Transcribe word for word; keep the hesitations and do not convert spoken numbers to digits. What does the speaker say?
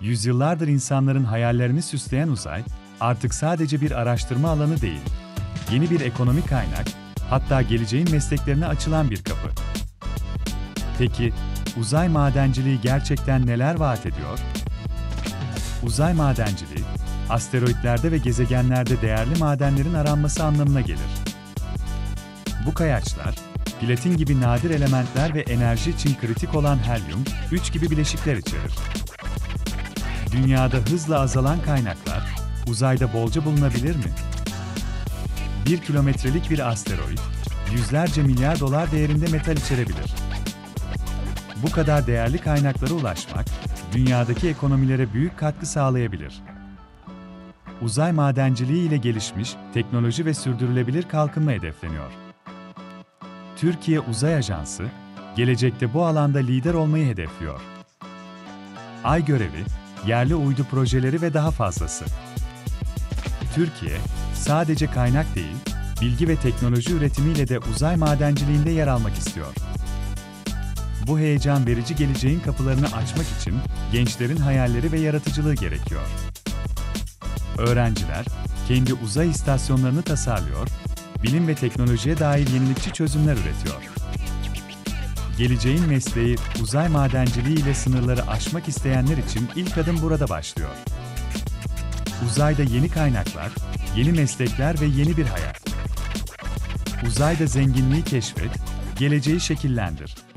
Yüzyıllardır insanların hayallerini süsleyen uzay, artık sadece bir araştırma alanı değil, yeni bir ekonomik kaynak, hatta geleceğin mesleklerine açılan bir kapı. Peki, uzay madenciliği gerçekten neler vaat ediyor? Uzay madenciliği, asteroitlerde ve gezegenlerde değerli madenlerin aranması anlamına gelir. Bu kayaçlar, platin gibi nadir elementler ve enerji için kritik olan helyum üç gibi bileşikler içerir. Dünyada hızla azalan kaynaklar, uzayda bolca bulunabilir mi? Bir kilometrelik bir asteroid, yüzlerce milyar dolar değerinde metal içerebilir. Bu kadar değerli kaynaklara ulaşmak, dünyadaki ekonomilere büyük katkı sağlayabilir. Uzay madenciliği ile gelişmiş teknoloji ve sürdürülebilir kalkınma hedefleniyor. Türkiye Uzay Ajansı, gelecekte bu alanda lider olmayı hedefliyor. Ay görevi, yerli uydu projeleri ve daha fazlası. Türkiye, sadece kaynak değil, bilgi ve teknoloji üretimiyle de uzay madenciliğinde yer almak istiyor. Bu heyecan verici geleceğin kapılarını açmak için gençlerin hayalleri ve yaratıcılığı gerekiyor. Öğrenciler, kendi uzay istasyonlarını tasarlıyor, bilim ve teknolojiye dair yenilikçi çözümler üretiyor. Geleceğin mesleği, uzay madenciliği ile sınırları aşmak isteyenler için ilk adım burada başlıyor. Uzayda yeni kaynaklar, yeni meslekler ve yeni bir hayat. Uzayda zenginliği keşfet, geleceği şekillendir.